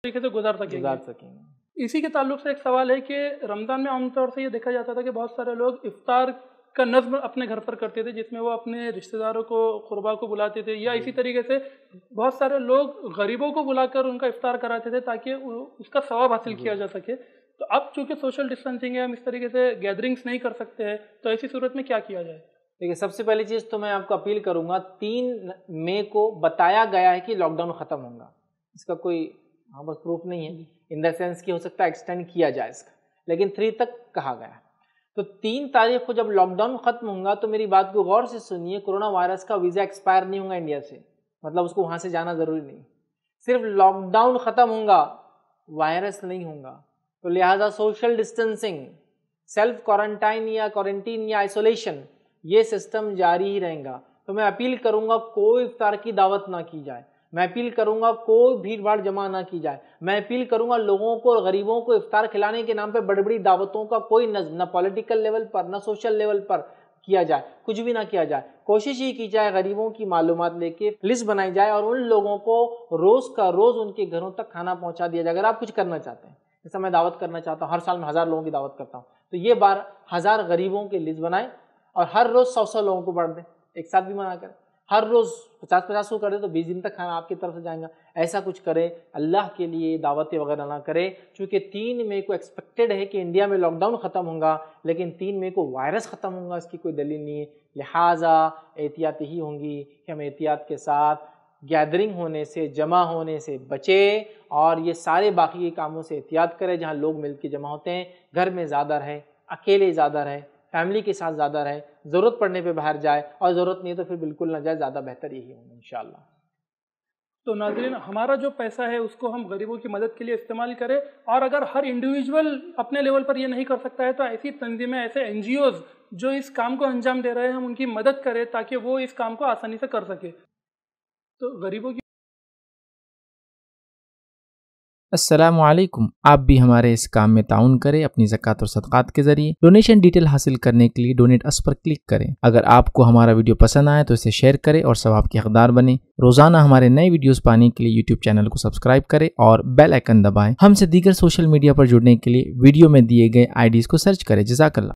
तरीके से गुजार सकेंगे। इसी के ताल्लुक से एक सवाल है कि रमज़ान में आमतौर से ये देखा जाता था कि बहुत सारे लोग इफ्तार का नज़्म अपने घर पर करते थे, जिसमें वो अपने रिश्तेदारों को, क़ुरबा को बुलाते थे, या इसी तरीके से बहुत सारे लोग गरीबों को बुलाकर उनका इफ्तार कराते थे ताकि उसका सवाब हासिल किया जा सके। तो अब चूँकि सोशल डिस्टेंसिंग है, हम इस तरीके से गैदरिंग्स नहीं कर सकते हैं, तो ऐसी सूरत में क्या किया जाए? देखिए, सबसे पहली चीज़ तो मैं आपको अपील करूँगा, 3 मई को बताया गया है कि लॉकडाउन ख़त्म होगा। इसका कोई बस प्रूफ नहीं है, इन द सेंस कि हो सकता है एक्सटेंड किया जाए इसका, लेकिन 3 तक कहा गया है। तो 3 तारीख को जब लॉकडाउन ख़त्म होगा तो मेरी बात को गौर से सुनिए, कोरोना वायरस का वीज़ा एक्सपायर नहीं होगा इंडिया से, मतलब उसको वहाँ से जाना ज़रूरी नहीं, सिर्फ लॉकडाउन ख़त्म होगा, वायरस नहीं होगा। तो लिहाजा सोशल डिस्टेंसिंग, सेल्फ क्वारंटाइन या क्वारंटीन या आइसोलेशन, ये सिस्टम जारी ही रहेगा। तो मैं अपील करूँगा कोई इफ्तार की दावत ना की जाए, मैं अपील करूँगा कोई भीड़ भाड़ जमा ना की जाए, मैं अपील करूँगा लोगों को और गरीबों को इफ्तार खिलाने के नाम पे बड़ी बड़ी दावतों का कोई न पॉलिटिकल लेवल पर न सोशल लेवल पर किया जाए, कुछ भी ना किया जाए। कोशिश ये की जाए गरीबों की मालूमात लेके लिस्ट बनाई जाए और उन लोगों को रोज़ का रोज़ उनके घरों तक खाना पहुँचा दिया जाए। अगर आप कुछ करना चाहते हैं, जैसे मैं दावत करना चाहता हूँ, हर साल में 1000 लोगों की दावत करता हूँ, तो ये बार 1000 गरीबों की लिस्ट बनाएं और हर रोज़ 100 लोगों को बांट दें, एक साथ भी मना करें। हर रोज़ 50-50 को करें तो 20 दिन तक खाना आपकी तरफ से जाएगा। ऐसा कुछ करें, अल्लाह के लिए दावतें वगैरह ना करें, क्योंकि 3 मई को एक्सपेक्टेड है कि इंडिया में लॉकडाउन ख़त्म होगा, लेकिन 3 मई को वायरस ख़त्म होगा इसकी कोई दलील नहीं है। लिहाजा एहतियात ही होंगी कि हम एहतियात के साथ गैदरिंग होने से, जमा होने से बचे और ये सारे बाकी के कामों से एहतियात करें। जहाँ लोग मिल के जमा होते हैं, घर में ज़्यादा रहें, अकेले ज़्यादा रहें, फैमिली के साथ ज़्यादा रहें, ज़रूरत पड़ने पे बाहर जाए और ज़रूरत नहीं है तो फिर बिल्कुल ना जाए, ज़्यादा बेहतर यही होगा इंशाअल्लाह। तो नाज़रीन, हमारा जो पैसा है उसको हम गरीबों की मदद के लिए इस्तेमाल करें, और अगर हर इंडिविजुअल अपने लेवल पर ये नहीं कर सकता है तो ऐसी तंजीमें, ऐसे NGOs जो इस काम को अंजाम दे रहे हैं, हम उनकी मदद करें ताकि वो इस काम को आसानी से कर सके। तो गरीबों की अस्सलामु अलैकुम। आप भी हमारे इस काम में ताउन करें अपनी ज़कात और सदक़ात के ज़रिए। डोनेशन डिटेल हासिल करने के लिए डोनेट अस पर क्लिक करें। अगर आपको हमारा वीडियो पसंद आए तो इसे शेयर करें और सवाब के हक़दार बने। रोज़ाना हमारे नए वीडियोस पाने के लिए यूट्यूब चैनल को सब्सक्राइब करें और बेल आइकन दबाएं। हमसे दीगर सोशल मीडिया पर जुड़ने के लिए वीडियो में दिए गए IDs को सर्च करें। जज़ाकल्लाह।